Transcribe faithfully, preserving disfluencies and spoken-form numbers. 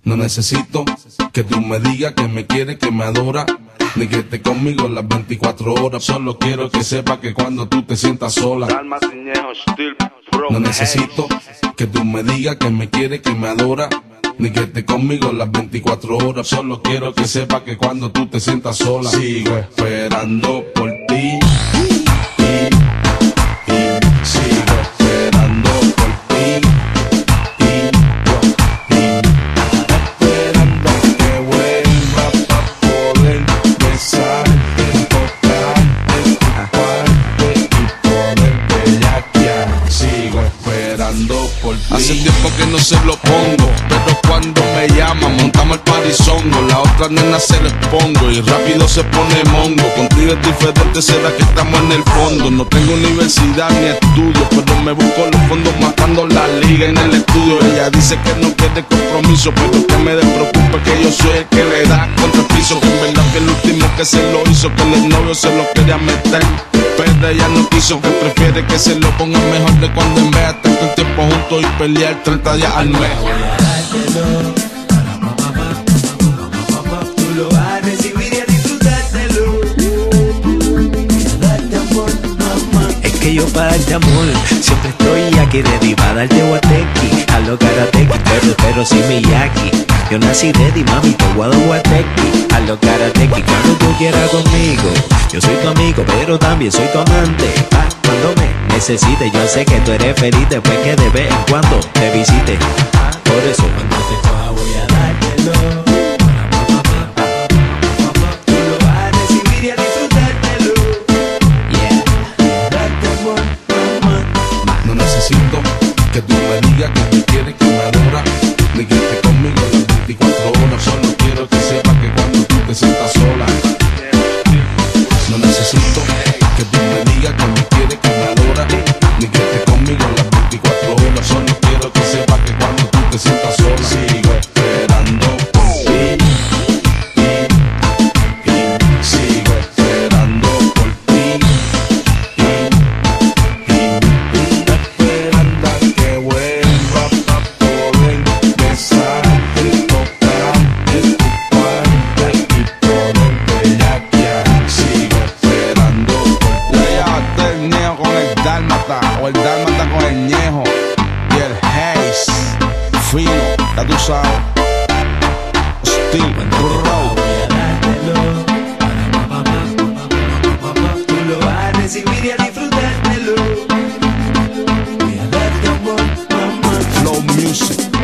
No necesito que tú me digas que me quieres, que me adora, ni que esté conmigo las veinticuatro horas. Solo quiero que sepa que cuando tú te sientas sola. No necesito que tú me digas que me quieres, que me adora, ni que esté conmigo las veinticuatro horas. Solo quiero que sepa que cuando tú te sientas sola. Sigo esperando por ti. Hace tiempo que no se lo pongo, pero cuando me llama montamos el parizongo. La otra nena se lo expongo y rápido se pone mongo. Contigo es diferente, será que estamos en el fondo. No tengo universidad ni estudio, pero me busco los fondos matando la liga en el estudio. Ella dice que no quiere compromiso, pero que me despreocupe que yo soy el que le da contra el piso. Que en verdad que el último que se lo hizo, que el novio se lo quería meter, pero ella no quiso, que prefiere que se lo ponga mejor de cuando en vez de estar todo el tiempo juntos y pelear treinta días al mes. Tú lo vas a recibir y a disfrutártelo. Darte amor, mamá. Es que yo para darte amor siempre estoy aquí ready para darte guatequi, a lo karateki, pero pero si Miyagi. Yo nací ready, mami, te voy a dar guatequi, a lo karateki. Cuando tú quieras conmigo, yo soy tu amigo, pero también soy tu amante. Ah, cuando me necesites, yo sé que tú eres feliz después que de vez en cuando te visite. Por eso cuando te coja voy a dártelo. Tú lo vas a recibir y a disfrutártelo. Yeah, darte amor, mamá. No necesito que tú me digas que me quieres, que me adora, ni que esté conmigo las veinticuatro horas. Solo quiero que sepas que cuando tú te sientas sola. No necesito que tú me digas que me quieres, que me adora, ni que esté conmigo las veinticuatro horas. Solo quiero que sepas que cuando tú te sientas sola. Sigo esperando por ti. Sigo esperando por ti. Esperando a que vuelva para poder besarte, tocarte, ocuparte y poder bellaquear. Sigo esperando por ti. Llevaste el ñejo con el dálmata, o el dálmata con el ñejo, y el haze fino, ya tú sabes. Steel Bro. Voy a dártelo. Tú lo vas a recibir y a disfrutártelo. Voy a darte amor, mamá. Flow Music.